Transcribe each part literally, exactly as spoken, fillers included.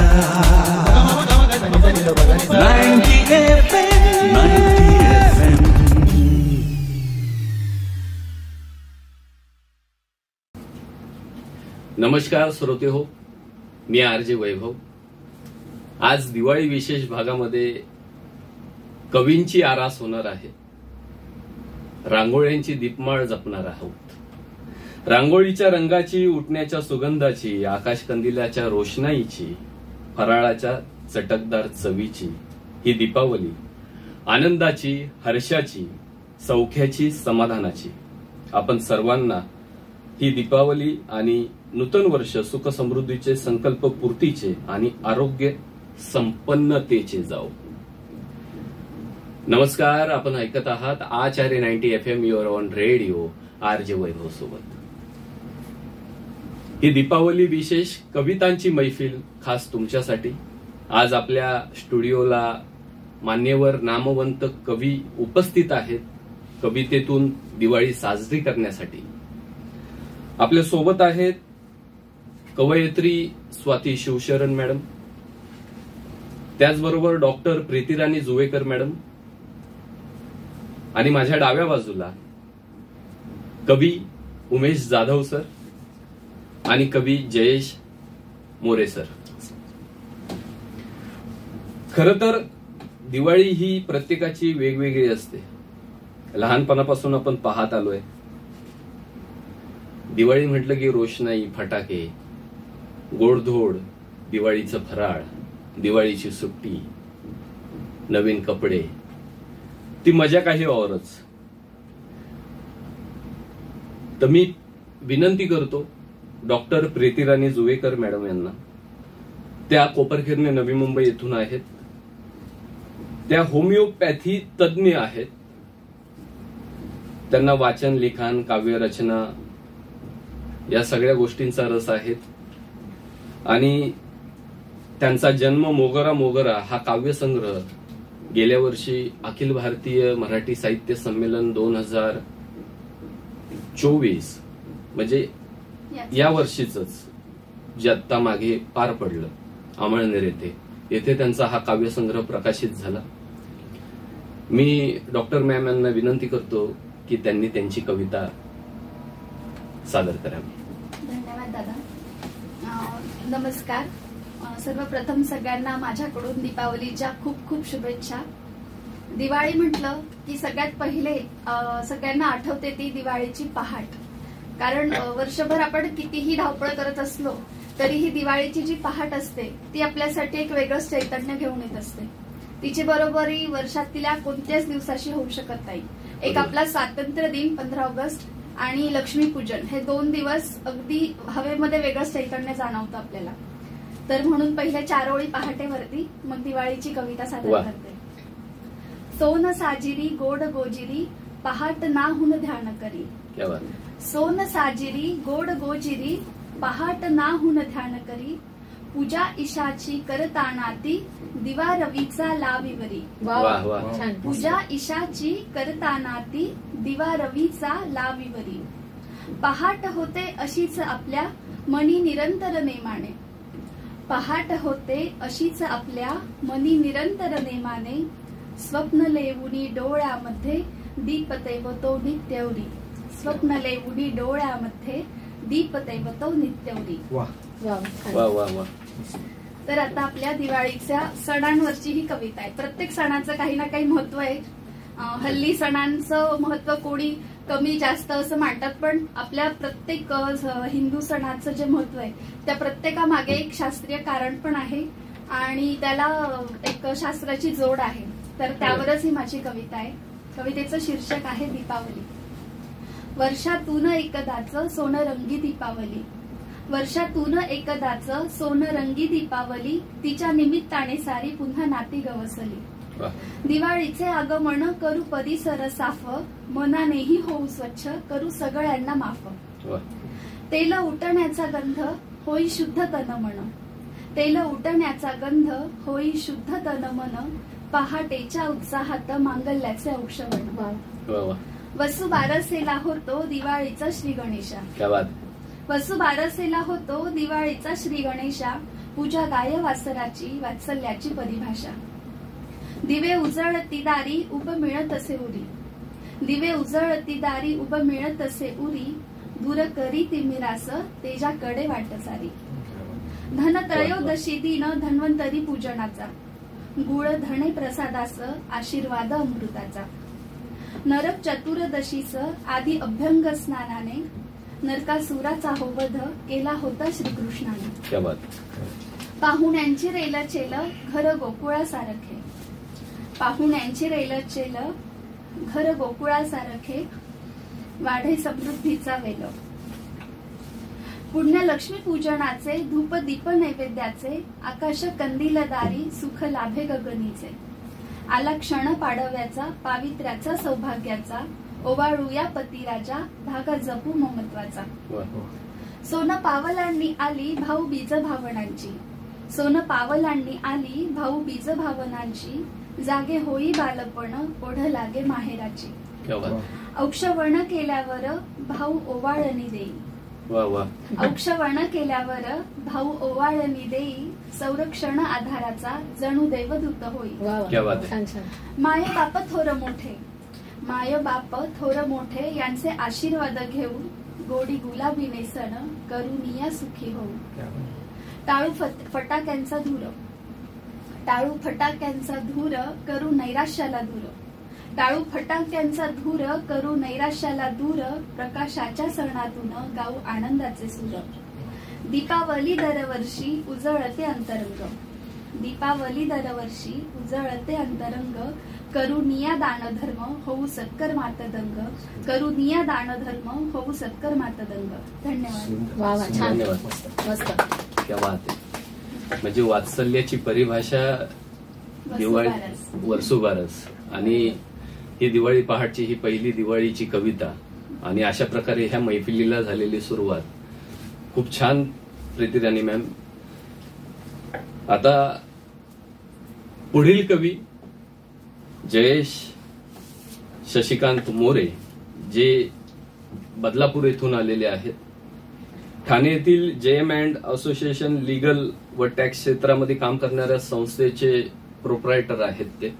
Ninety F M, ninety F M. नमस्कार श्रोते हो, मी आरजे वैभव। आज दिवाळी विशेष भागामध्ये कवींची आरास होणार आहे, रांगोळ्यांची दीपमाळ जपणार आहोत। रांगोळीच्या रंगाची, उठण्याच्या सुगंधाची, आकाश कंदिलाच्या रोषणाईची, फराळाच्या चटकदार चवीची ही दीपावली आनंदाची, हर्षाची, सौख्याची, समाधानाची। आपण सर्वांना ही दीपावली आणि नूतन वर्ष सुख समृद्धीचे, संकल्प पूर्तीचे आणि आरोग्य संपन्नतेचे जाओ। नमस्कार, आपण ऐकत आहात Acharya ninety F M your on radio, RJ Vaibhav सोबत। ही दीपावली विशेष कवितांची मैफिल खास तुमच्यासाठी। आज आपल्या स्टुडिओला मान्यवर नामवंत कवी उपस्थित आहेत, कवितेतून दिवाळी साजरी करण्यासाठी। आपल्या सोबत आहेत कवयित्री स्वाती शिवशरण मॅडम, त्याचबरोबर डॉक्टर प्रीतिराणी जुवेकर मॅडम, आणि माझ्या डाव्या बाजूला कवी उमेश जाधव सर आणि कवी जयेश मोरे सर। खर तर दिवाळी ही प्रत्येकाची वेगवेगळी असते। लहानपणापासून आपण पाहत आलोय, दिवाळी म्हटलं की रोषणाई, फटाके, गोडधोड, दिवाळीचं फराळ, दिवाळीची सुट्टी, नवीन कपडे, ती मजा काही औरच। तर मी विनंती करतो डॉक्टर प्रीतिराणी जुवेकर मॅडम यांना, त्या कोपरखिरणे नवी मुंबई येथून आहेत, त्या होमिओपॅथी तज्ज्ञ आहेत। त्यांना वाचन, लिखाण, काव्यरचना या सगळ्या गोष्टींचा रस आहे आणि त्यांचा जन्म मोगरा मोगरा हा काव्यसंग्रह गेल्या वर्षी अखिल भारतीय मराठी साहित्य संमेलन दोन हजार चोवीस म्हणजे या वर्षीच जे आत्ता मागे पार पडलं अमळनेर येथे, येथे त्यांचा हा काव्यसंग्रह प्रकाशित झाला। मी डॉक्टर मॅम यांना विनंती करतो की त्यांनी त्यांची कविता सादर करावी। धन्यवाद दादा। नमस्कार, सर्वप्रथम सगळ्यांना माझ्याकडून दीपावलीच्या खूप खूप शुभेच्छा। दिवाळी म्हटलं की सगळ्यात पहिले सगळ्यांना आठवते ती दिवाळीची पहाट। कारण वर्षभर आपण कितीही धावपळ करत असलो तरीही दिवाळीची जी पहाट असते ती आपल्यासाठी एक वेगळंच चैतन्य घेऊन येत असते। तिची बरोबरी वर्षातल्या कोणत्याच दिवसाशी होऊ शकत नाही। एक आपला स्वातंत्र्य दिन पंधरा ऑगस्ट आणि लक्ष्मीपूजन हे दोन दिवस अगदी हवेमध्ये वेगळंच चैतन्य जाणवतं आपल्याला। तर म्हणून पहिले चार ओळी पहाटेवरती, मग दिवाळीची कविता सादर करते। सोन साजिरी गोड गोजिरी, पहाट नाहून ध्यान करी। सोन साजिरी गोड गोजिरी, पहाट नाहून ध्यान करी। पूजा ईशाची करतानाती, दिवा रवीचा लाविवरी। पूजा ईशाची करतानाती, दिवा रवीचा लाविवरी। पहाट होते अशीच आपल्या मनी निरंतर नेमाने। पहाट होते अशीच आपल्या मनी निरंतर नेमाने। स्वप्न लेवुनी डोळ्यामध्ये, दीप तेवतो नित्यवरी। स्वप्न लेवुनी डोळ्यामध्ये, दीप तेवतो नित्यवरी। वा वा वा। तर आता आपल्या दिवाळीच्या सणांवरची ही कविता आहे। प्रत्येक सणाचं काही ना काही महत्व आहे। हल्ली सणांचं महत्व कोणी कमी जास्त असं मांडतात, पण आपल्या प्रत्येक हिंदू सणाचं जे महत्व आहे त्या प्रत्येकामागे एक शास्त्रीय कारण पण आहे आणि त्याला एक शास्त्राची जोड आहे। तर त्यावरच ही माझी कविता आहे। कवितेचं शीर्षक आहे दीपावली। वर्षातून एकदाच सोनरंगी दीपावली। वर्षातून एकदाच सोनरंगी दीपावली, तिच्या निमित्ताने सारी पुन्हा नाती गवसली। दिवाळीचे आगमन करू परिसर साफ, मनानेही होऊ स्वच्छ, करू सगळ्यांना माफ। तेल उठण्याचा गंध होई शुद्ध तन मन। तेल उठण्याचा गंध होई शुद्ध तन मन, पहाटेच्या उत्साहात मांगल्याचे औक्षवण। वसु बारसेला होतो दिवाळीचा श्री गणेशा। वसु बारसेला होतो दिवाळीचा श्री गणेशा, पूजा गाय वासराची वात्सल्याची परिभाषा. दिवे उजळती दारी उब मिळत असे उरी, दिवे उजळती दारी उब मिळत असे उरी, दूर करी तिमिरास तेजाकडे वाट सारी. धन त्रयोदशी दिन धन्वंतरी पूजनाचा, गुळ धणे प्रसादास आशीर्वाद अमृताचा. नरक चतुर्दशीस आधी अभ्यंग स्नानाने, नरकासुराचा हो वध केला होता श्रीकृष्णाने. पाहुण्यांची रेलचेल घर गोकुळासारखे, पाहुण्यांची रेलचेल घर गोकुळासारखे, वाढे समृद्धीचा वेल. पुण्य लक्ष्मी पूजनाचे धूप दीप नैवेद्याचे, आकाश कंदीलदारी सुख लाभे गगनीचे. आला क्षण पाडव्याचा पावित्र्याचा सौभाग्याचा, ओवाळूया पतिराजा धागा जपू ममत्वाचा. सोन पावलांनी आली भाऊ बीज भावनांची, सोन पावलांनी आली भाऊ बीज भावनांची, जागे होई बालपण ओढ लागे माहेराची. औक्षवर्ण केल्यावर भाऊ ओवाळणी देई, औक्षवर्ण केल्यावर भाऊ ओवाळणी देई, संरक्षण आधाराचा जणू देवदूत होई. माय बाप थोर मोठे, माय बाप थोर मोठे यांचे आशीर्वाद घेऊन, गोडी गुलाबी नेसन करुनिया सुखी होऊ. टाळू फटाक्यांचा धूर, टाळू फटाक्यांचा धूर करू नैराश्याला दूर, टाळू फटाक्यांचा धूर करू नैराश्याला दूर, प्रकाशाच्या सणातून गाऊ आनंदाचे सूर. दीपावली दरवर्षी उजळते अंतरंग, दीपावली दरवर्षी उजळते अंतरंग, करुनिया दान धर्म होऊ सत्कर मातदंग, करुनिया दान धर्म होऊ सत्कर मातदंग. धन्यवाद. क्या बात आहे. म्हणजे वात्सल्याची परिभाषा दिवाळी वर्सोबारस, आणि ही दिवाळी पहाटची ही पहिली दिवाळीची कविता, आणि अशा प्रकारे ह्या मैफिलीला झालेली सुरुवात खूप छान प्रीती राणी मॅम. आता पुढील कवी जयेश शशिकांत मोरे, जे बदलापूर येथून आलेले आहेत. ठाणे येथील जेएम अँड असोसिएशन लीगल व टॅक्स क्षेत्रामध्ये काम करणाऱ्या संस्थेचे प्रोप्रायटर आहेत ते.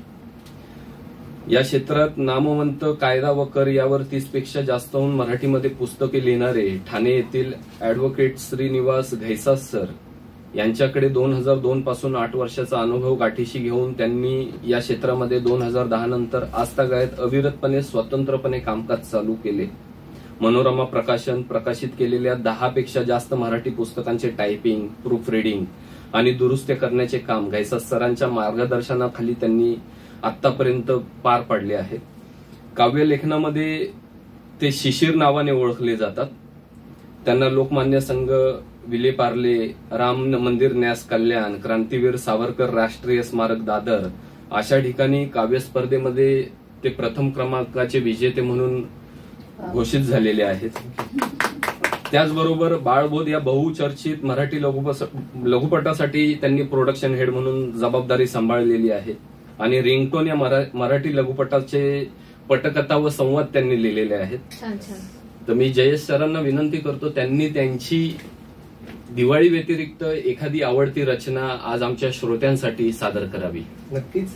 या क्षेत्रात नामवंत कायदा व कर यावर तीस पेक्षा जास्तहून मराठीमध्ये पुस्तके लिहिणारे ठाणे येथील ऍडव्होकेट श्रीनिवास घैसास सर यांच्याकडे दोन हजार दोन पासून आठ वर्षाचा अनुभव गाठीशी घेऊन त्यांनी या क्षेत्रामध्ये दोन हजार दहा नंतर आजतागायत अविरतपणे स्वतंत्रपणे कामकाज चालू केले. मनोरमा प्रकाशन प्रकाशित केलेल्या दहा पेक्षा जास्त मराठी पुस्तकांचे टायपिंग, प्रूफ रिडिंग आणि दुरुस्त्या करण्याचे काम घैसास सरांच्या मार्गदर्शनाखाली त्यांनी आतापर्यंत पार पाडले आहे. काव्य लेखनामध्ये ते शिशिर नावाने ओळखले जातात. त्यांना लोकमान्य संघ, विले पार्ले, राम मंदिर न्यास कल्याण, क्रांतीवीर सावरकर राष्ट्रीय स्मारक दादर अशा ठिकाणी काव्य स्पर्धेमध्ये ते प्रथम क्रमांकाचे विजेते म्हणून घोषित झालेले आहेत. त्याचबरोबर बाळबोध या बहुचर्चित मराठी लघुपटासाठी त्यांनी प्रोडक्शन हेड म्हणून जबाबदारी सांभाळलेली आहे, आणि रिंगटोन या मराठी लघुपटाचे पटकथा व संवाद त्यांनी लिहिलेले आहेत. तर मी जयेश सरांना विनंती करतो, त्यांनी त्यांची दिवाळी व्यतिरिक्त एखादी आवडती रचना आज आमच्या श्रोत्यांसाठी सादर करावी. नक्कीच.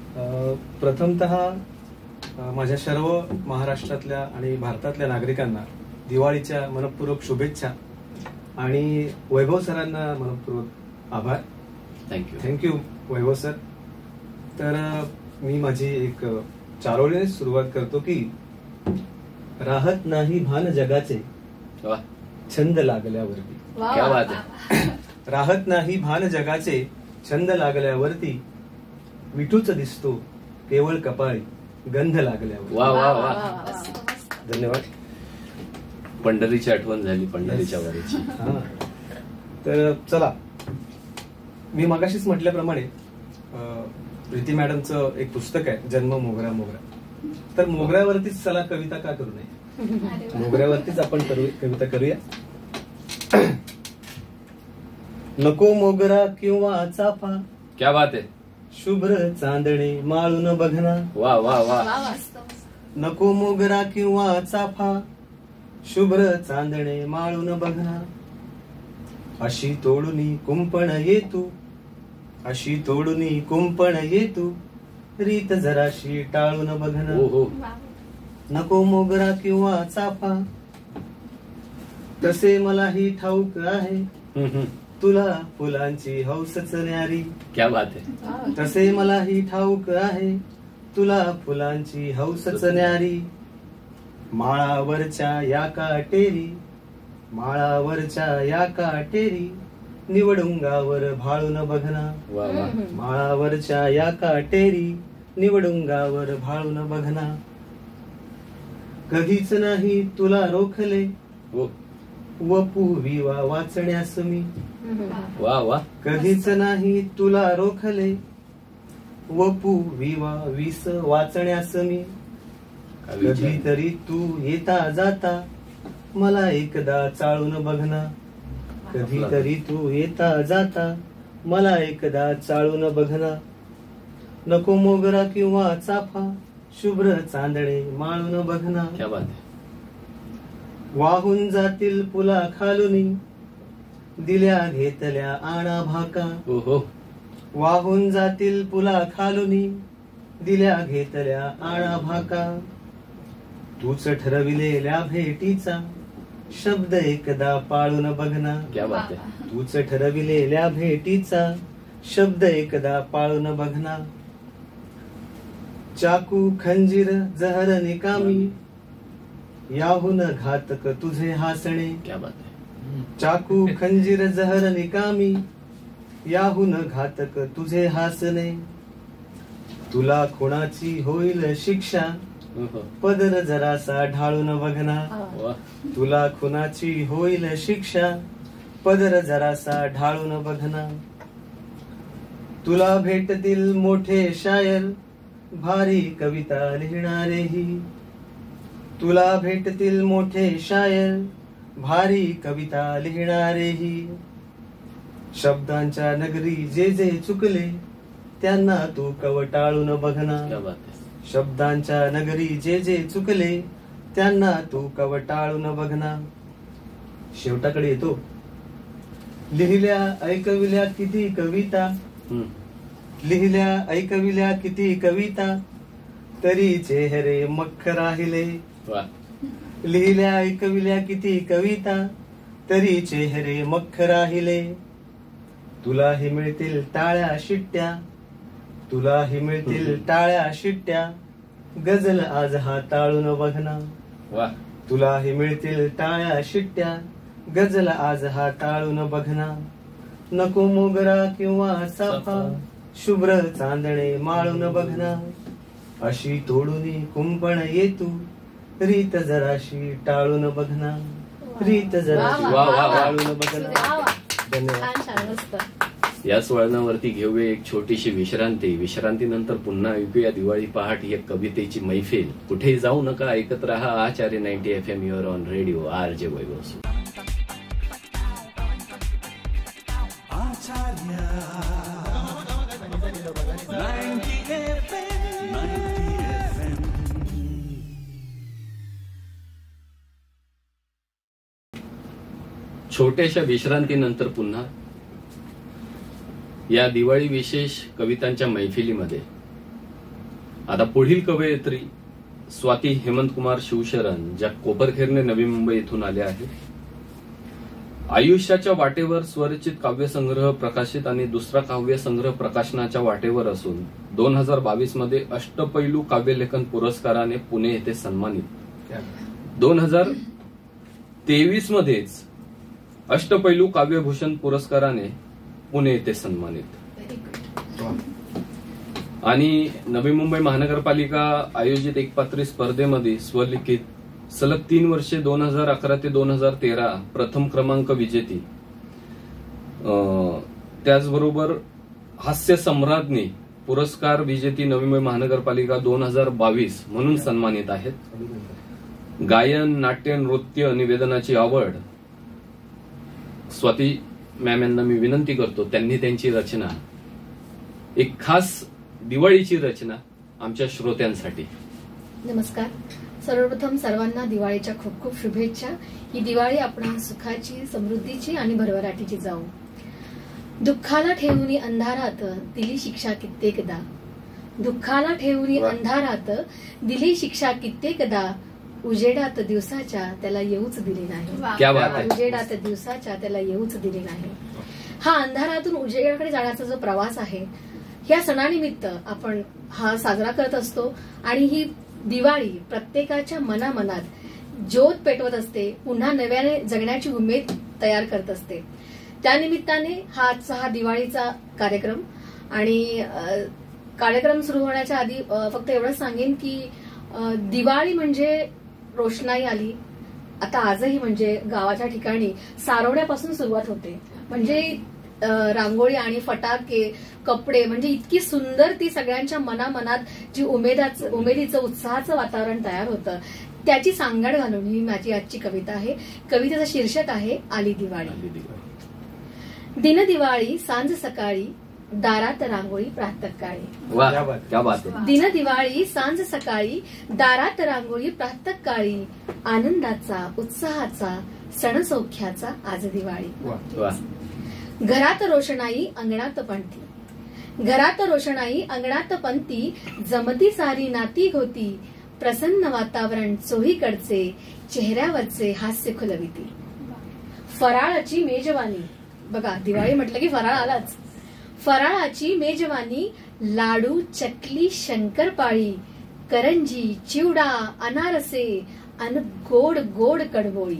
प्रथमतः माझ्या सर्व महाराष्ट्रातल्या आणि भारतातल्या नागरिकांना दिवाळीच्या मनपूर्वक शुभेच्छा, आणि वैभव सरांना मनपूर्वक आभार. थँक्यू. Thank you Vaibhav sir. तर मी माझी एक चारोळीने सुरुवात करतो की राहत नाही भान जगाचे छंद लागल्यावरती. क्या बात आहे. राहत नाही भान जगाचे छंद लागल्यावरती, विठूच दिसतो केवळ कपाळी गंध लागल्यावर. वा वा वा. धन्यवाद. पंढरीची आठवण झाली, पंढरीच्या वारीची. तर चला, मी मगाशीच म्हटल्याप्रमाणे प्रीती मॅडमचं एक पुस्तक आहे जन्म मोगरा मोगरा. तर मोगऱ्यावरतीच चला कविता का करू नये, मोगऱ्यावरतीच आपण कविता करूया. नको मोगरा किंवा चाफा, क्या बात आहे. शुभ्र चांदणे माळून बघना. वा वा वा. नको मोगरा किंवा चाफा, शुभ्र चांदणे माळून बघना. अशी तोडुनी कुंपण ये तू, अशी तोडुनी कुंपण ये तू, रीत जराशी टाळून बघन. हो हो नको मोगरा किंवा चाफा, तसे मलाही ठाऊक आहे, हम्म, हम्म. तुला फुलांची हौसच न्यारी. क्या बात आहे. तसे मलाही ठाऊक आहे, तुला फुलांची हौसच न्यारी. माळावरच्या या काटेरी, माळावरच्या या काटेरी, निवडुंगावर भाळून बघना. वा वा. माळावरच्या या काटेरी, निवडुंगावर भाळून बघना. कधीच नाही तुला रोखले, हो. वपू विवा वाचण्यास मी. वा वा. कधीच नाही तुला रोखले, वपू विवा विस वाचण्यास मी. कधीतरी तू येता जाता, मला एकदा चाळून बघना. कधीतरी तू येता जाता, मला एकदा चाळून बघना. नको मोगरा किंवा चाफा, शुभ्र चांदणे माळून बघना. क्या बात आहे. वाहून जातील पुला खालुनी, दिल्या घेतल्या आणा भाका. हो हो. वाहून जातील पुला खालुनी, दिल्या घेतल्या आणा भाका. तूच ठरविलेल्या भेटीचा, शब्द एकदा पाळून बघना. क्या बात आहे. तूच ठरविलेल्या भेटीचा, शब्द एकदा पाळून बघना. चाकू खंजीर जहर निकामी, याहून घातक तुझे हासणे. क्या बात आहे. चाकू खंजीर जहर निकामी, याहून घातक तुझे हासणे. तुला खुणाची होईल शिक्षा, हो, हो. पदर जरासा ढाळून बघना. वा. तुला खुणाची होईल शिक्षा, पदर जरासा ढाळून बघना. तुला भेटतील मोठे शायर, भारी कविता लिहिणारेही. तुला भेटतील मोठे शायर, भारी कविता लिहिणारेही. शब्दांच्या नगरी जे जे चुकले, त्यांना तू कवटाळून बघना. क्या बात आहे. शब्दांच्या नगरी जे जे चुकले, त्यांना तू कवटाळून बघना. शेवटाकडे येतो. लिहिल्या ऐकविल्या किती कविता, हम्म. लिहिल्या ऐकविल्या किती कविता, तरी चेहरे मख्ख राहिले. वा. लिहिल्या ऐकविल्या किती कविता, तरी चेहरे मख्ख राहिले. तुलाही मिळतील टाळ्या शिट्ट्या, तुलाही मिळतील टाळ्या शिट्ट्या, गजल आज हाताळून बघना. वा. तुलाही मिळतील टाळ्या शिट्ट्या, गजल आज हाताळून बघना. नको मोगरा किंवा चाफा, शुभ्र चांदणे माळून बघना. अशी तोडूनी कुंपण ये तू, रीत जराशी टाळून बघना. रीत जराशी वा, वा, वा. टाळून बघना. धन्यवाद. याच वळणावरती घेऊया एक छोटीशी विश्रांती. विश्रांतीनंतर पुन्हा ऐकूया दिवाळी पहाट या कवितेची मैफिल. कुठेही जाऊ नका, ऐकत रहा Acharya ninety F M your on radio. R J Vaibhav. छोट्याशा विश्रांतीनंतर पुन्हा या दिवाळी विशेष कवितांच्या मैफिलीमध्ये आता पुढील कवयित्री स्वाती हेमंत कुमार शिवशरण, ज्या कोपरखेरणे नवी मुंबई येथून आल्या आहेत. आयुष्याच्या वाटेवर स्वरचित काव्यसंग्रह प्रकाशित आणि दुसरा काव्यसंग्रह प्रकाशनाच्या वाटेवर असून दोन हजार बावीस मध्ये अष्टपैलू काव्यलेखन पुरस्काराने पुणे येथे सन्मानित. दोन हजार तेवीस मध्येच अष्टपैलू काव्यभूषण पुरस्काराने पुणे येथे सन्मानित. आणि नवी मुंबई महानगरपालिका आयोजित एकपात्री स्पर्धेमध्ये स्वलिखित सलग तीन वर्षे दोन हजार अकरा ते दोन हजार तेरा प्रथम क्रमांक विजेती. त्याचबरोबर हास्य सम्राज्ञी पुरस्कार विजेती नवी मुंबई महानगरपालिका दोन हजार बावीस म्हणून सन्मानित आहेत. गायन, नाट्य, नृत्य, निवेदनाची आवड. स्वाती मॅम यांना मी विनंती करतो, त्यांनी त्यांची रचना, एक खास दिवाळीची रचना आमच्या श्रोत्यांसाठी. नमस्कार. सर्वप्रथम सर्वांना दिवाळीच्या खूप खूप शुभेच्छा. ही दिवाळी आपण सुखाची, समृद्धीची आणि भरभराटीची जाऊ. दुःखाला ठेवून अंधारात दिली शिक्षा कित्येकदा. दुःखाला ठेवून अंधारात दिली शिक्षा कित्येकदा. उजेडात दिवसाच्या त्याला येऊच दिली क्या बात आहे. नाही. उजेडात दिवसाच्या त्याला येऊच दिली नाही. हा अंधारातून उजेडाकडे जाण्याचा जो प्रवास आहे, या सणानिमित्त आपण हा साजरा करत असतो. आणि ही दिवाळी प्रत्येकाच्या मनामनात ज्योत पेटवत असते, पुन्हा नव्याने जगण्याची उमेद तयार करत असते. त्यानिमित्ताने हा आजचा हा दिवाळीचा कार्यक्रम. आणि कार्यक्रम सुरू होण्याच्या आधी फक्त एवढंच सांगेन की दिवाळी म्हणजे रोषणाई आली. आता आजही म्हणजे गावाच्या ठिकाणी सारवण्यापासून सुरुवात होते. म्हणजे रांगोळी आणि फटाके, कपडे, म्हणजे इतकी सुंदर ती सगळ्यांच्या मनामनात जी उमेदाचं उमेदीचं उत्साहाचं वातावरण तयार होतं, त्याची सांगड घालून ही माझी आजची कविता आहे. कवितेचं शीर्षक आहे आली दिवाळी. दिन दिवाळी सांज सकाळी, दारात रांगोळी प्रातःकाळी. दिन दिवाळी सांज सकाळी, दारात रांगोळी प्रातःकाळी. आनंदाचा, उत्साहाचा, सणसौख्याचा आज दिवाळी. घरात रोषणाई अंगणात पंथी, घरात रोषणाई अंगणात पंथी. जमती सारी नाती होती, प्रसन्न वातावरण चोहीकडचे, चेहऱ्यावरचे हास्य खुलविती. फराळाची मेजवानी, बघा दिवाळी म्हटलं की फराळ आलाच. फराळाची मेजवानी, लाडू, चकली, शंकरपाळी, करंजी, चिवडा, अनारसे अन गोड गोड कडबोळी.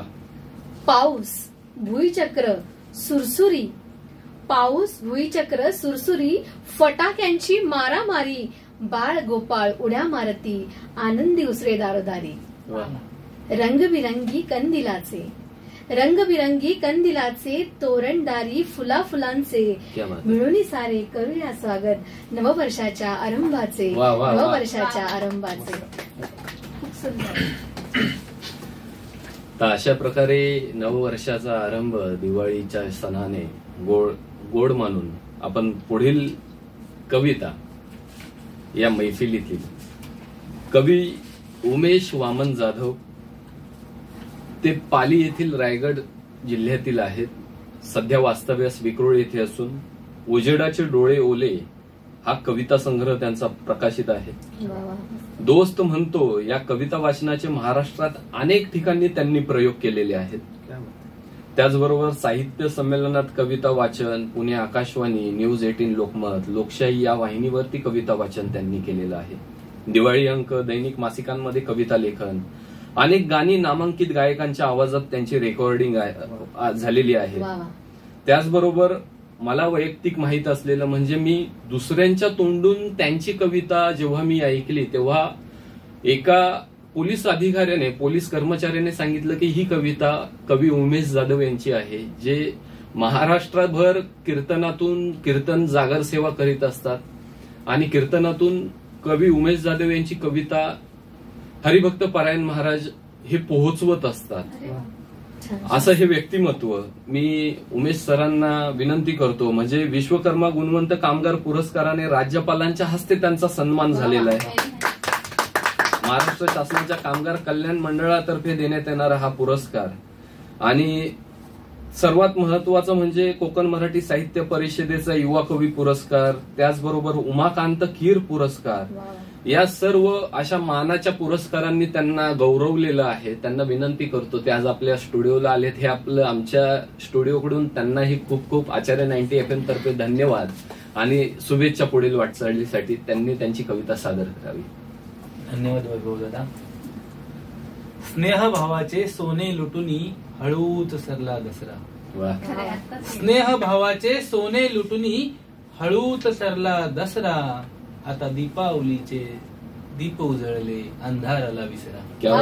पाऊस, भुईचक्र, सुरसुरी, पाऊस, भुईचक्र, सुरसुरी, फटाक्यांची मारामारी. बाळ गोपाळ उड्या मारती, आनंदी उसरे दारोदारी. रंगबिरंगी कंदिलाचे, रंगबिरंगी कंदिलाचे, तोरणदारी फुला फुलांचे. मिळून सारे करूया स्वागत नववर्षाच्या आरंभाचे, नववर्षाच्या आरंभाचे. खूप सुंदर. तर अशा प्रकारे नववर्षाचा आरंभ दिवाळीच्या सणाने गोड गोड मानून आपण पुढील कविता या मैफिलीतील कवी उमेश वामन जाधव, ते पाली येथील रायगड जिल्ह्यातील आहेत. सध्या वास्तव्यास विक्रोळ येथे असून उजेडाचे डोळे ओले हा कविता संग्रह त्यांचा प्रकाशित आहे. दोस्त म्हणतो या कविता वाचनाचे महाराष्ट्रात अनेक ठिकाणी त्यांनी प्रयोग केलेले आहेत. त्याचबरोबर साहित्य संमेलनात कविता वाचन, पुणे आकाशवाणी, न्यूज एटीन लोकमत, लोकशाही या वाहिनीवरती कविता वाचन त्यांनी केलेलं आहे. दिवाळी अंक, दैनिक मासिकांमध्ये कविता लेखन, अनेक गाणी नामांकित गायकांच्या आवाजात त्यांची रेकॉर्डिंग झालेली आहे. त्याचबरोबर मला वैयक्तिक माहित असलेलं म्हणजे मी दुसऱ्यांच्या तोंडून त्यांची कविता जेव्हा मी ऐकली तेव्हा एका पोलीस अधिकाऱ्याने, पोलीस कर्मचाऱ्याने सांगितलं की ही कविता कवी उमेश जाधव यांची आहे, जे महाराष्ट्रभर कीर्तनातून कीर्तन जागर सेवा करीत असतात. आणि कीर्तनातून कवी उमेश जाधव यांची कविता हरिभक्त पारायण महाराज हे पोहोचवत असतात. असं हे व्यक्तिमत्व. मी उमेश सरांना विनंती करतो, म्हणजे विश्वकर्मा गुणवंत कामगार पुरस्काराने राज्यपालांच्या हस्ते त्यांचा सन्मान झालेला आहे. महाराष्ट्र शासनाच्या कामगार कल्याण मंडळातर्फे देण्यात येणारा हा पुरस्कार. आणि सर्वात महत्वाचं म्हणजे कोकण मराठी साहित्य परिषदेचा युवा कवी पुरस्कार, त्याचबरोबर उमाकांत कीर पुरस्कार, या सर्व अशा मानाच्या पुरस्कारांनी त्यांना गौरवलेलं आहे. त्यांना विनंती करतो, ते आज आपल्या स्टुडिओला आलेत. हे आपलं आमच्या स्टुडिओकडून त्यांनाही खूप खूप आचार्य नाईन्टी एफ एम तर्फे धन्यवाद आणि शुभेच्छा पुढील वाटचालीसाठी. त्यांनी त्यांची कविता सादर करावी. धन्यवाद वैभव दादा. स्नेह भावाचे सोने लुटुनी हळूच सरला दसरा. स्नेह भावाचे सोने लुटुनी हळूच सरला दसरा. आता दीपावलीचे दीप उजळले अंधाराला विसरा.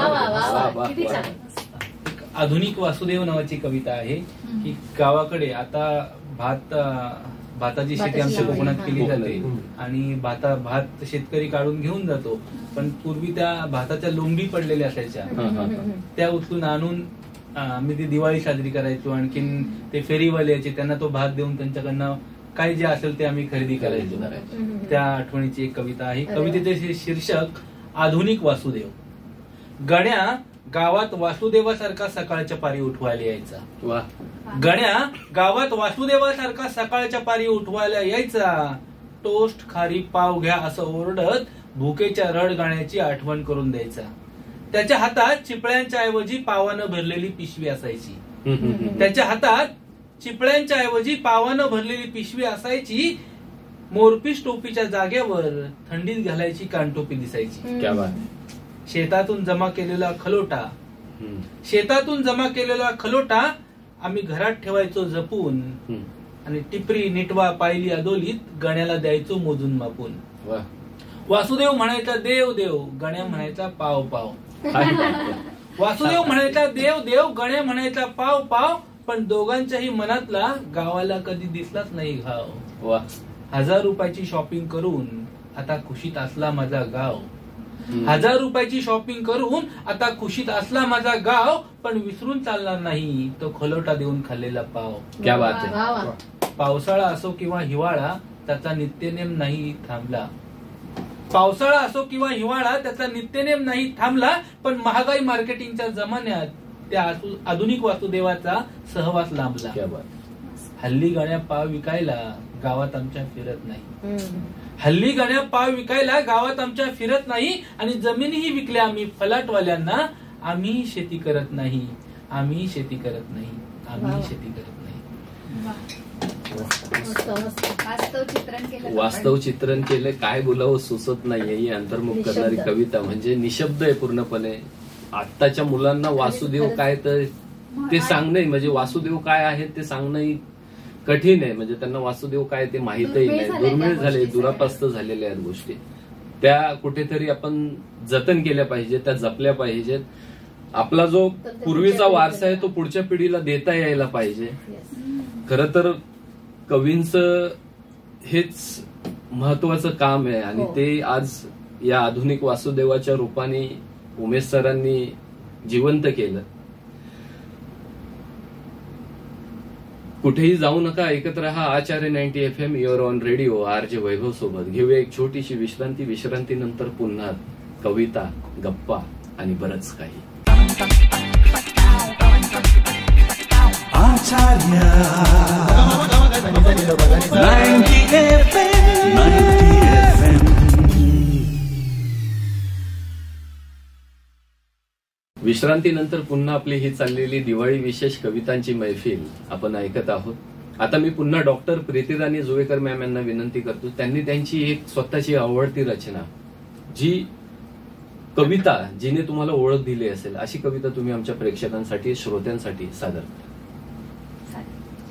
आधुनिक वासुदेव नावाची कविता आहे की गावाकडे आता भात भाताची शेती आमच्या कोकणात केली जाते आणि भाता भात शेतकरी काढून घेऊन जातो, पण पूर्वी त्या भाताच्या लोंबी पडलेल्या असायच्या, त्या उचलून आणून आम्ही ती दिवाळी साजरी करायचो. आणखीन ते फेरीवाले यायचे, त्यांना तो भात देऊन त्यांच्याकडनं काय जे असेल ते आम्ही खरेदी करायचो. त्या आठवणीची एक कविता आहे. कवितेचे शीर्षक आधुनिक वासुदेव. गण्या गावात वासुदेवासारखा सकाळच्या पारी उठवायला यायचा. वा. गण्या गावात वासुदेवासारखा सकाळच्या पारी उठवायला यायचा. टोस्ट खारी पाव घ्या असं ओरडत भुकेच्या रड गाण्याची आठवण करून द्यायचा. त्याच्या हातात चिपळ्यांच्या ऐवजी पावानं भरलेली पिशवी असायची. त्याच्या हातात चिपळ्यांच्या ऐवजी पावानं भरलेली पिशवी असायची. मोरपीस टोपीच्या जागेवर थंडीत घालायची कानटोपी दिसायची. क्या बात. शेतातून जमा केलेला खलोटा शेतातून जमा केलेला खलोटा आम्ही घरात ठेवायचो जपून. आणि टिपरी निटवा पायली अदोलीत गण्याला द्यायचो मोजून मापून. वासुदेव म्हणायचा देव देव, गण्या म्हणायचा पाव पाव. वासुदेव म्हणायचा देव देव, गण्या म्हणायचा पाव पाव. पण दोघांच्याही मनातला गावाला कधी दिसलाच नाही घाव. वा. हजार रुपयाची शॉपिंग करून आता खुशीत असला माझा गाव. हजार रुपयाची शॉपिंग करून आता खुशीत असला माझा गाव. पण विसरून चालणार नाही तो खलोटा देऊन खाल्लेला पाव. क्या बात आहे. पावसाळा असो किंवा हिवाळा त्याचा नित्यनेम नाही थांबला. पावसाळा असो किंवा हिवाळा त्याचा नित्यनेम नाही थांबला. पण महागाई मार्केटिंगच्या जमान्यात त्या आधुनिक वासुदेवाचा सहवास लांबला. क्या बात. हल्ली गण्या पाव विकायला गावात आमच्या फिरत नाही. हल्ली गण्या पाव विकायला गावात आमच्या फिरत नाही. आणि जमिनीही विकल्या आम्ही फलाटवाल्यांना. आम्ही शेती करत नाही, आम्ही शेती करत नाही, आम्ही शेती करत नाही. वास्तव चित्रण केलं. वास्तव चित्रण केलं. काय बोलावं सुचत नाहीये. ही अंतर्मुख करणारी कविता म्हणजे निशब्द आहे पूर्णपणे. आत्ताच्या मुलांना वासुदेव काय तर ते सांगणं म्हणजे वासुदेव काय आहे ते सांगणं कठीण आहे. म्हणजे त्यांना वासुदेव काय ते माहितही नाही. दुर्मिळ झाले, दुरापास्त झालेल्या आहेत गोष्टी. त्या कुठेतरी आपण जतन केल्या पाहिजेत, त्या जपल्या पाहिजेत. आपला जो पूर्वीचा वारसा आहे तो पुढच्या पिढीला देता यायला पाहिजे. खर तर कवींचं हेच महत्वाचं काम आहे. आणि ते आज या आधुनिक वासुदेवाच्या रूपाने उमेश सरांनी जिवंत केलं. कुठेही जाऊ नका, ऐकत रहा Acharya ninety F M your on radio. R J Vaibhav सोबत घेऊया एक छोटीशी विश्रांती. विश्रांतीनंतर पुन्हा कविता, गप्पा आणि बरंच काही. Acharya ninety F M ninety F M. विश्रांतीनंतर पुन्हा आपली ही चाललेली दिवाळी विशेष कवितांची मैफिल आपण ऐकत आहोत. आता मी पुन्हा डॉक्टर प्रीतीराणी जुवेकर मॅम यांना विनंती करतो. त्यांनी त्यांची एक स्वतःची आवडती रचना, जी कविता जिने तुम्हाला ओळख दिली असेल, अशी कविता तुम्ही आमच्या प्रेक्षकांसाठी, श्रोत्यांसाठी सादर करा.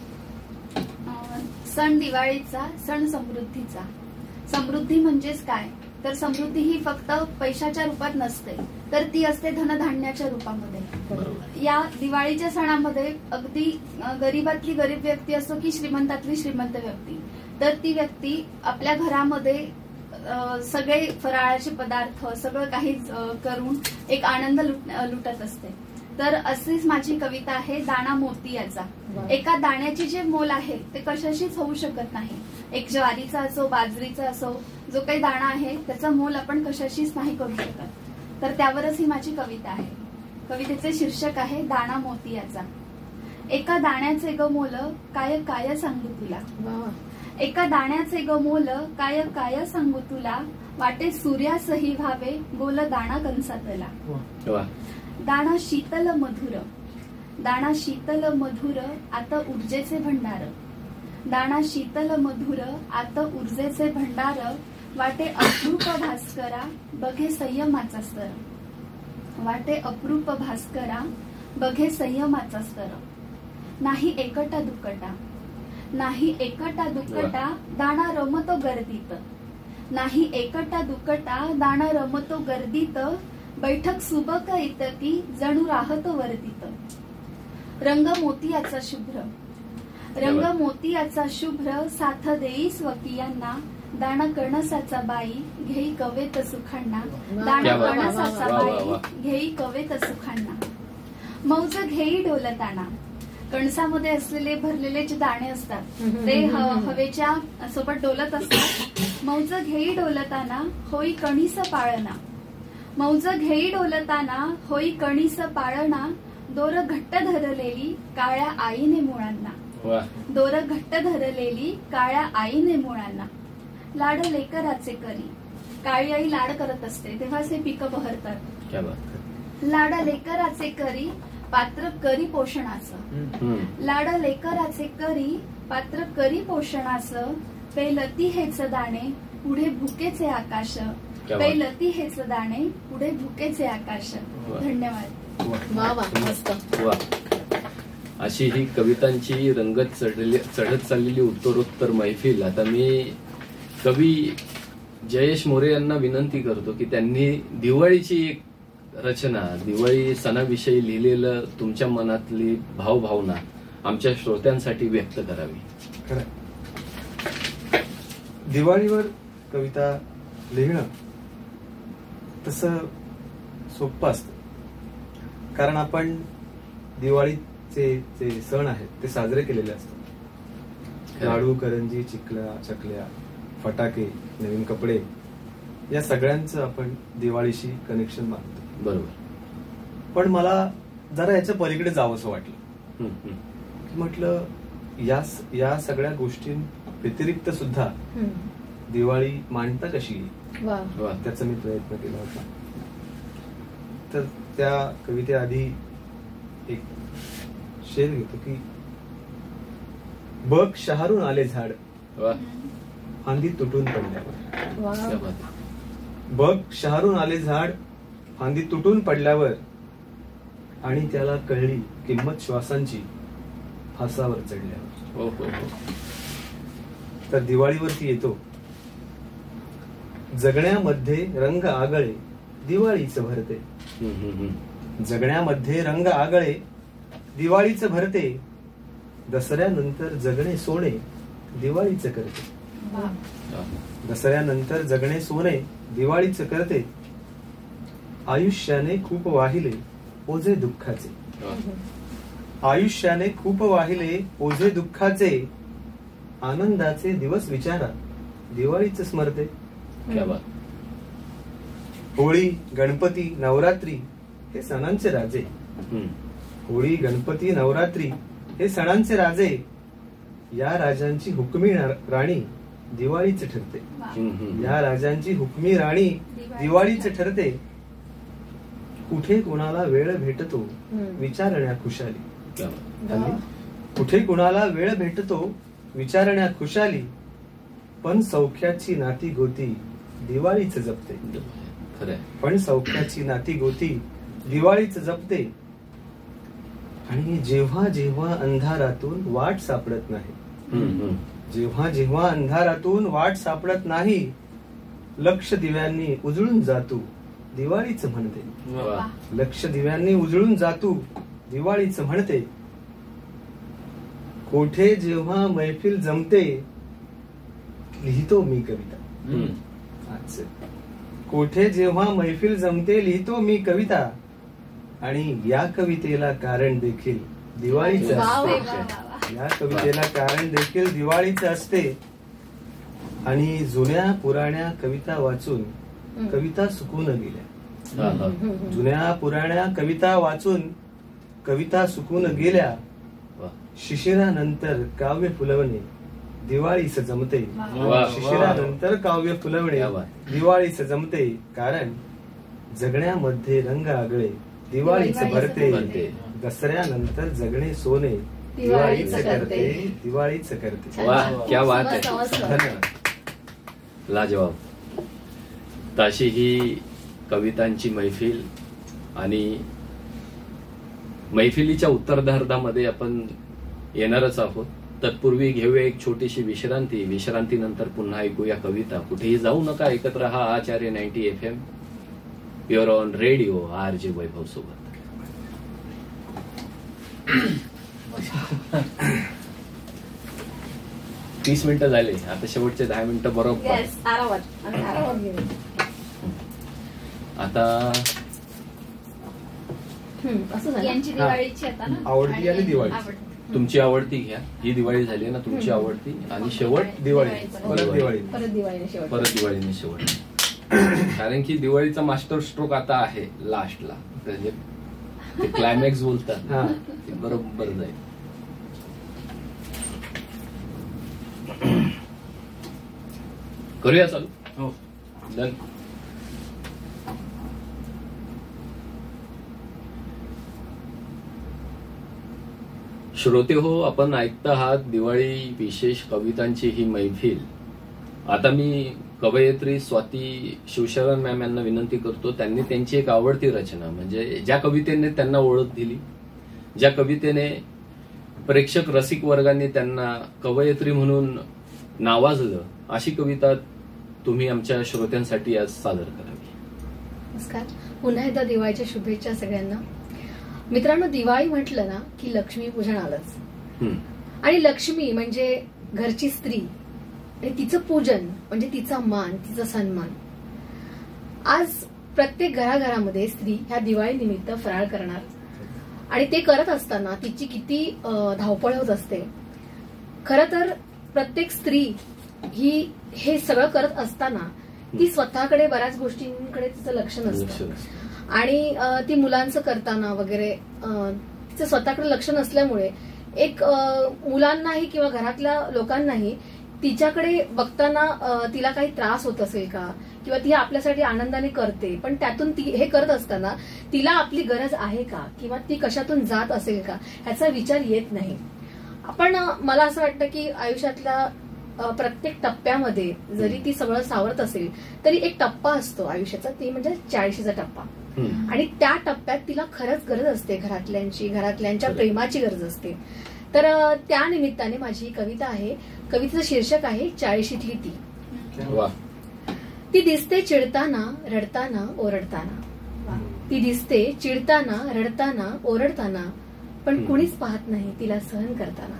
सण दिवाळीचा, सण समृद्धीचा. समृद्धी म्हणजेच काय तर समृद्धी ही फक्त पैशाच्या रूपात नसते, तर ती असते धनधान्याच्या रूपामध्ये. या दिवाळीच्या सणामध्ये अगदी गरीबातली गरीब व्यक्ती असो की श्रीमंतातली श्रीमंत व्यक्ती, तर ती व्यक्ती आपल्या घरामध्ये सगळे फराळाचे पदार्थ सगळं काही करून एक आनंद लुटत असते. तर अशीच माझी कविता आहे दाणा मोती याचा. एका दाण्याची जे मोल आहे ते कशाशीच होऊ शकत नाही. एक ज्वारीचा असो, बाजरीचा असो, जो काही दाणा आहे त्याचं मोल आपण कशाशीच नाही करू शकत. तर त्यावरच ही माझी कविता आहे. कवितेचे शीर्षक आहे दाणा मोती याचा. एका दाण्याचे ग मोल काय काय सांगू तुला. एका दाण्याचे ग मोल काय काय सांगू तुला. वाटे सूर्यासही व्हावे गोल दाणा कंसातला. दाणा शीतल मधुर, दाणा शीतल मधुर आता ऊर्जेचे भंडार. दाणा शीतल मधुर आता ऊर्जेचे भंडार. वाटे अप्रूप भास्करा बघे संयमाचा स्तर. वाटे अप्रूप भास्करा बघे संयमाचा स्तर. नाही एकटा दुकटा, नाही एकटा दुकटा दाणा रमतो गर्दीत. नाही एकटा दुकटा दाणा रमतो गर्दीत. बैठक सुबक इतकी जणू राहतो वर्दित. रंग मोतियाचा शुभ्र, रंग मोतियाचा शुभ्र साथ देई स्वकीयांना. दाणा कणसाचा बाई घेई कवेत सुखांना. दाणा कणसाचा बाई घेई कवेत सुखांना. मौज घेई डोलताना. कणसामध्ये असलेले भरलेले जे दाणे असतात ते हवेच्या सोबत डोलत असतात. मौज घेई डोलताना होई कणीस पाळना. मौज घेई डोलताना होई कणीस पाळणा, दोर घट्ट धरलेली काळ्या आईने मुळांना. वा दोर घट्ट धरलेली काळ्या आईने मुळांना. लाड लेकराचे करी, काळी आई लाड करत असते तेव्हाच हे पिकं बहरतात. क्या बात. लाड लेकराचे करी पात्र करी पोषणाचं. हम्म. लाड लेकराचे करी पात्र करी पोषणाचं. पेलती हेच दाणे पुढे भुकेचे आकाश. क्या बात. पेलती हेच दाणे पुढे भुकेचे आकाश. वा. धन्यवाद. वा वा मस्त. वा. अशी ही कवितांची रंगत चढली चढत चाललेली उत्तरोत्तर मैफिल. आता मी कवी जयेश मोरे यांना विनंती करतो की त्यांनी दिवाळीची एक रचना, दिवाळी सणाविषयी लिहिलेलं तुमच्या मनातली भावभावना आमच्या श्रोत्यांसाठी व्यक्त करावी. खरं दिवाळीवर कविता लिहिणं तसं सोपं असतं, कारण आपण दिवाळीचे जे सण आहेत ते साजरे केलेले असतात. लाडू, करंजी, चिकल्या चकल्या, फटाके, नवीन कपडे या सगळ्यांचं आपण दिवाळीशी कनेक्शन मानतो. बरोबर. पण मला जरा याच्या पलीकडे जावंसं वाटलं. हम्म, हम्म. म्हटलं या या सगळ्या गोष्टी व्यतिरिक्त सुद्धा हम्म. दिवाळी मांडता कशी वा. वा. त्याचा मी प्रयत्न केला होता. तर त्या कवितेआधी एक शेर घेतो की बघ शहारून आले झाड, वा. फांदी तुटून पडल्यावर. वा. क्या बात. बघ शहारून आले झाड, फांदी तुटून पडल्यावर, आणि त्याला कळली किंमत श्वासांची फासावर चढल्यावर. हो हो हो. तर दिवाळीवरती येतो. जगण्यामध्ये रंग आगळे दिवाळीच भरते. हम्म, हम्म, हम्म. जगण्यामध्ये रंग आगळे दिवाळीच भरते. दसऱ्यानंतर जगणे सोने दिवाळीच करते. वा. वा. दसऱ्यानंतर जगणे सोने दिवाळीच करते. आयुष्याने खूप वाहिले ओझे दुःखाचे. वा. आयुष्याने खूप वाहिले ओझे दुःखाचे. आनंदाचे दिवस विचारा दिवाळीच स्मरते. क्या बात. होळी, गणपती, नवरात्री हे सणांचे राजे. हम्म. होळी, गणपती, नवरात्री हे सणांचे राजे. या राजांची हुकमी राणी दिवाळीच ठरते. वा. हम्म, हम्म. या राजांची हुकमी राणी दिवाळीच ठरते. कुठे कुणाला वेळ भेटतो हम्म. विचारण्या खुशाली. क्या बात. वा. कुठे कुणाला वेळ भेटतो विचारण्या खुशाली. पण सौख्याची नाती गोती दिवाळीच जपते. खरंय. पण सौख्याची नाती गोती दिवाळीच जपते. आणि जेव्हा जेव्हा अंधारातून वाट सापडत नाही, हम्म, हम्म. जेव्हा जेव्हा अंधारातून वाट सापडत नाही, लक्ष दिव्यांनी उजळून जातू दिवाळीच म्हणते. वा. लक्ष दिव्यांनी उजळून जातू दिवाळीच म्हणते. कोठे जेव्हा मैफिल जमते लिहितो मी कविता. हम्म. अच्छा. कोठे जेव्हा मैफिल जमते लिहितो मी कविता. आणि या कवितेला कारण देखील दिवाळीच वा, वा, असते. वा, वा. या कवितेला कारण देखील दिवाळीच असते. आणि जुन्या पुराण्या कविता वाचून हम्म. कविता सुकून गेल्या. हा, हा. जुन्या पुराण्या कविता वाचून कविता सुकून गेल्या. वा. शिशिरानंतर काव्य फुलवणे दिवाळीच जमते. वा. शिशिरानंतर काव्य फुलवणे क्या बात. दिवाळीच जमते. कारण जगण्यामध्ये रंग आगळे दिवाळीच दिवाळीच भरते. भरते. दसऱ्यानंतर जगणे सोने दिवाळीच दिवाळीच करते. करते. दिवाळीच करते. वा. क्या बात मस्त, आहे. मस्त. धन्यवाद. लाजवाब. तशी ही कवितांची मैफिल, आणि मैफिलीच्या उत्तरार्धामध्ये आपण येणारच आहोत. तत्पूर्वी घेऊया एक छोटीशी विश्रांती. विश्रांतीनंतर पुन्हा ऐकूया कविता. कुठेही जाऊ नका, ऐकत रहा Acharya ninety F M, your on radio, R J Vaibhav सोबत. तीस मिनिटं झाले, आता शेवटचे दहा मिनिटं बरोबर. येस, आरामात आम्ही आरामात घेऊ. आता हम्म, असं झालं. यांची दिवाळीची आता ना आवडती आणि दिवाळीची. आवडती. तुमची आवडती घ्या. ही दिवाळी झाली ना तुमची हम्म. आवडती, आणि शेवट दिवाळी दिवाळीचं. परत दिवाळी. परत दिवाळीने शेवट. परत दिवाळीने शेवट. कारण की दिवाळीचा मास्टर स्ट्रोक आता आहे लास्टला, म्हणजे ते क्लायमॅक्स बोलतात हा. ते बरोबर जाईल. करूया चालू. हो. डन. श्रोते हो, आपण ऐकत आहात दिवाळी विशेष कवितांची ही मैफिल. आता मी कवयित्री स्वाती शिवशरण मॅम यांना विनंती करतो, त्यांनी त्यांची एक आवडती रचना, म्हणजे ज्या कवितेने त्यांना ओळख दिली, ज्या कवितेने प्रेक्षक रसिक वर्गांनी त्यांना कवयित्री म्हणून नावाजलं, अशी कविता तुम्ही आमच्या श्रोत्यांसाठी आज सादर करावी. नमस्कार, पुन्हा एकदा दिवाळीच्या शुभेच्छा सगळ्यांना. मित्रांनो, दिवाळी म्हटलं ना की लक्ष्मीपूजन आलंच. हम्म. आणि लक्ष्मी म्हणजे घरची स्त्री, आणि तिचं पूजन म्हणजे तिचा मान, तिचा सन्मान. आज प्रत्येक घराघरामध्ये स्त्री ह्या दिवाळी निमित्त फराळ करणार, आणि ते करत असताना तिची किती अं, धावपळ होत असते. खरं तर प्रत्येक स्त्री ही हे सगळं करत असताना ती स्वतःकडे बऱ्याच गोष्टींकडे तिचं लक्ष नसतं, आणि अं, ती मुलांचं करताना वगैरे अं, तिचं स्वतःकडे लक्ष नसल्यामुळे एक अं, मुलांनाही किंवा घरातल्या लोकांनाही तिच्याकडे बघताना अं, तिला काही त्रास होत असेल का, किंवा ती आपल्यासाठी आनंदाने करते, पण त्यातून ती हे करत असताना तिला आपली गरज आहे का, किंवा ती कशातून जात असेल का, ह्याचा विचार येत नाही. आपण अं, मला असं वाटतं की आयुष्यातल्या अं, प्रत्येक टप्प्यामध्ये जरी ती सगळं सावरत असेल तरी एक टप्पा असतो आयुष्याचा, ती म्हणजे चाळीशीचा टप्पा. आणि त्या टप्प्यात तिला खरंच गरज असते घरातल्यांची, घरातल्यांच्या प्रेमाची गरज असते. तर अं, त्या निमित्ताने माझी ही कविता आहे. कवितेचं शीर्षक आहे चाळीशीतली ती. वा. ती दिसते चिडताना, रडताना, ओरडताना. ती दिसते चिडताना, रडताना, ओरडताना, पण कुणीच पाहत नाही तिला सहन करताना.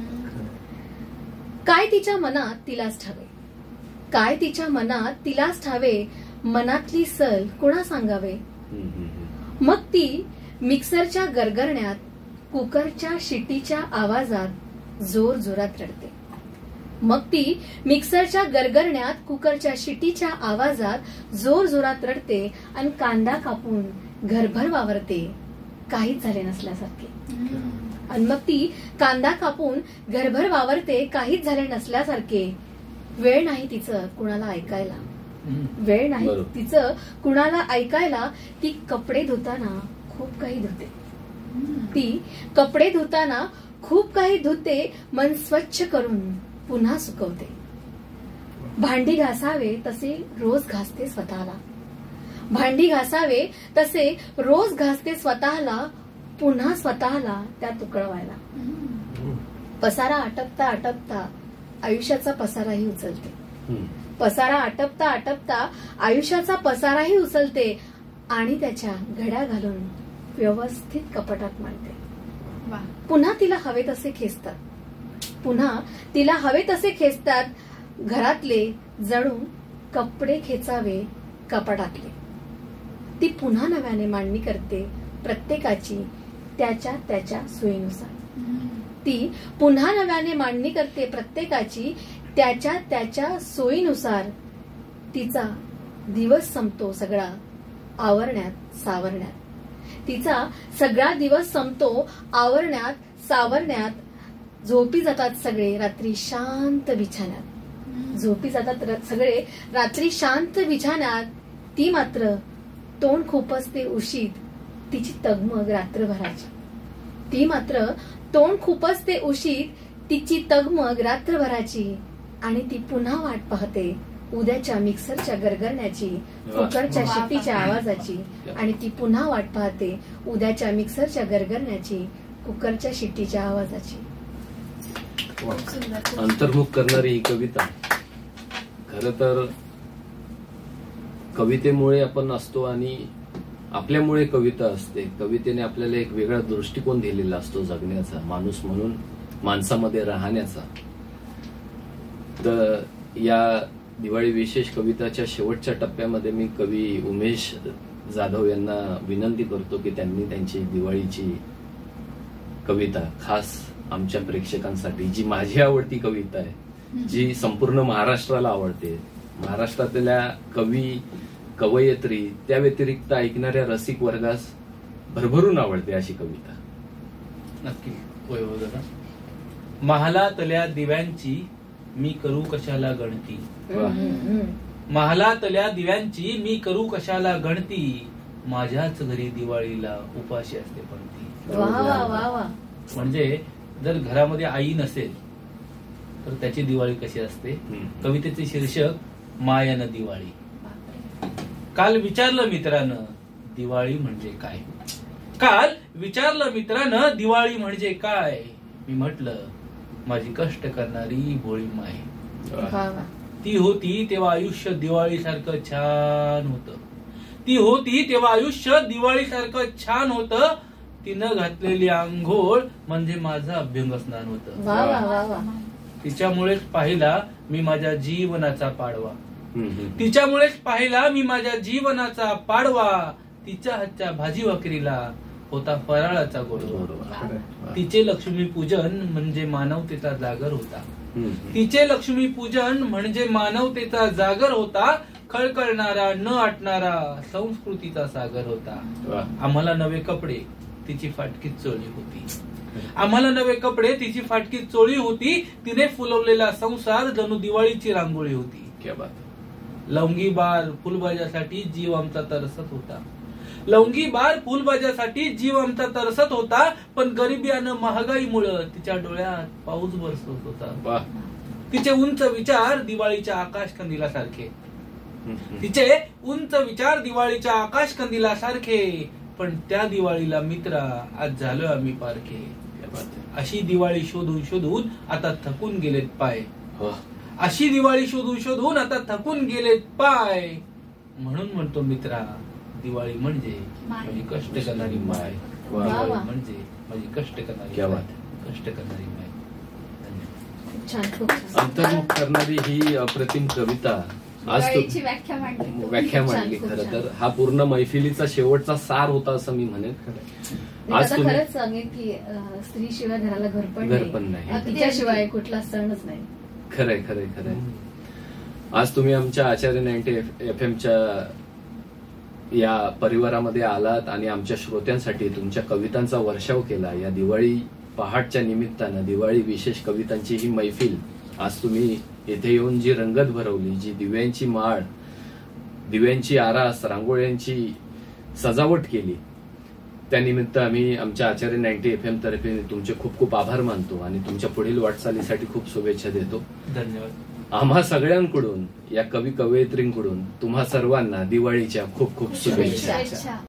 काय तिच्या मनात तिलाच ठावे, काय तिच्या मनात तिलाच ठावे, मनातली सल कुणा सांगावे. मग ती मिक्सरच्या गरगरण्यात, कुकरच्या शिटीच्या आवाजात जोर जोरात रडते. मग ती मिक्सरच्या गरगरण्यात, कुकरच्या शिटीच्या आवाजात जोर जोरात रडते, आणि कांदा कापून घरभर वावरते, काहीच झाले नसल्यासारखे. आणि मग ती कांदा कापून घरभर वावरते, काहीच झाले नसल्यासारखे. वेळ नाही तिचं कुणाला ऐकायला, वेळ नाही तिचं कुणाला ऐकायला. ती कपडे धुताना खूप काही धुते, ती कपडे धुताना खूप काही धुते, मन स्वच्छ करून पुन्हा सुकवते. भांडी घासावे तसे रोज घासते स्वतःला, भांडी घासावे तसे रोज घासते स्वतःला, पुन्हा स्वतःला त्यात उकळवायला. पसारा आटपता आटपता आयुष्याचा पसाराही उचलते, पसारा आटपता आटपता आयुष्याचा पसाराही उचलते, आणि त्याच्या घड्या घालून व्यवस्थित कपाटात मांडते. पुन्हा तिला हवे तसे खेचतात, पुन्हा तिला हवे तसे खेचतात, घरातले जणू कपडे खेचावे कपाटातले. ती पुन्हा नव्याने मांडणी करते प्रत्येकाची त्याच्या त्याच्या सोयीनुसार. ती पुन्हा नव्याने मांडणी करते प्रत्येकाची त्याच्या त्याच्या सोयीनुसार. तिचा दिवस संपतो सगळा आवरण्यात सावरण्यात, तिचा सगळा दिवस संपतो आवरण्यात सावरण्यात. झोपी जातात सगळे रात्री शांत बिछाण्यात, झोपी जातात सगळे रात्री शांत बिछाण्यात. ती मात्र तोंड खुपसते उशीत, तिची तगमग रात्रभराची. ती मात्र तोंड खुपसते उशीत, तिची तगमग रात्रभराची. आणि ती पुन्हा वाट पाहते उद्याच्या मिक्सरच्या गरगरण्याची, कुकरच्या शिट्टीच्या आवाजाची. आणि ती पुन्हा वाट पाहते उद्याच्या मिक्सरच्या गरगरण्याची, कुकरच्या शिट्टीच्या आवाजाची. अंतर्मुख करणारी ही कविता. खर तर कवितेमुळे आपण असतो, आणि आपल्यामुळे कविता असते. कवितेने आपल्याला एक वेगळा दृष्टिकोन दिलेला असतो जगण्याचा, माणूस म्हणून माणसामध्ये राहण्याचा. तर या दिवाळी विशेष कविताच्या शेवटच्या टप्प्यामध्ये मी कवी उमेश जाधव यांना विनंती करतो की त्यांनी त्यांची दिवाळीची कविता खास आमच्या प्रेक्षकांसाठी, जी माझी आवडती कविता आहे, जी संपूर्ण महाराष्ट्राला आवडते, महाराष्ट्रातल्या कवी कवयित्री त्या व्यतिरिक्त ऐकणाऱ्या रसिक वर्गास भरभरून आवडते अशी कविता. नक्की वैभव दादा. महालातल्या दिव्यांची मी करू कशाला गणती. महालातल्या दिव्यांची मी करू कशाला गणती. माझ्याच घरी दिवाळीला उपाशी असते पणती. वा वा वा वा. म्हणजे जर घरामध्ये आई नसेल तर त्याची दिवाळी कशी असते. कवितेचे शीर्षक मायानं दिवाळी. काल विचारलं मित्रानं दिवाळी म्हणजे काय. काल विचारलं मित्रानं दिवाळी म्हणजे काय. मी म्हटलं माझी कष्ट करणारी भोळी माय. वा वा. ती होती तेव्हा आयुष्य दिवाळीसारखं छान होतं. ती होती तेव्हा आयुष्य दिवाळीसारखं छान होतं. तिनं घातलेली आंघोळ म्हणजे माझं अभ्यंग स्नान होतं. वा वा वा वा. तिच्यामुळेच पाहिला मी माझ्या जीवनाचा पाडवा. तिच्यामुळेच पाहिला मी माझ्या जीवनाचा पाडवा. तिच्या हातच्या भाजी भाकरीला होता फराळाचा गोडवा. तिचे लक्ष्मी पूजन म्हणजे मानवतेचा जागर होता. तिचे लक्ष्मी पूजन म्हणजे मानवतेचा जागर होता. खळखळणारा न आटणारा संस्कृतीचा सागर होता. आम्हाला नवे कपडे तिची फाटकी चोळी होती. आम्हाला नवे कपडे तिची फाटकी चोळी होती. तिने फुलवलेला संसार जणू दिवाळीची रांगोळी होती. क्या बात. लवंगी बार फुलभाज्यासाठी जीव आमचा तरसत होता. लवंगी बार फुलभाज्यासाठी जीव आमचा तरसत होता. पण गरिबी आणि महागाईमुळे तिच्या डोळ्यात पाऊस बरसत होता. तिचे उंच विचार दिवाळीच्या आकाश कंदिलासारखे. तिचे उंच विचार दिवाळीच्या आकाश कंदिलासारखे. पण त्या दिवाळीला मित्रा आज झालोय आम्ही पारखे. अशी दिवाळी शोधून शोधून आता थकून गेलेत पाय. अशी दिवाळी शोधून शोधून आता थकून गेलेत पाय. म्हणून म्हणतो मित्रा दिवाळी म्हणजे माझी कष्ट करणारी माय. दिवाळी म्हणजे माझी कष्ट करणारी कष्ट करणारी माय. अंतर्मुख करणारी ही अप्रतिम कविता आज व्याख्या मांडली व्याख्या मांडली. खरं तर हा पूर्ण मैफिलीचा शेवटचा सार होता असं मी म्हणेन. आज खरंच सांगेन की स्त्री शिवाय घराला घर पण घर पण नाही. तिच्याशिवाय कुठला सणच नाही. खरंय खरंय खरंय. आज तुम्ही आमच्या आचार्य नाईन्टी एफ एमच्या या परिवारामध्ये आलात आणि आमच्या श्रोत्यांसाठी तुमच्या कवितांचा वर्षाव केला. या दिवाळी पहाटच्या निमित्तानं दिवाळी विशेष कवितांची ही मैफिल आज तुम्ही येथे येऊन जी रंगत भरवली, जी दिव्यांची माळ, दिव्यांची आरास, रांगोळ्यांची सजावट केली, त्यानिमित्त आम्ही आमच्या आचार्य नाईन्टी एफ एम तर्फे तुमचे खूप खूप आभार मानतो आणि तुमच्या पुढील वाटचालीसाठी खूप शुभेच्छा देतो. धन्यवाद. आम्हा सगळ्यांकडून या कवी कवयित्रींकडून तुम्हा सर्वांना दिवाळीच्या खूप खूप शुभेच्छा.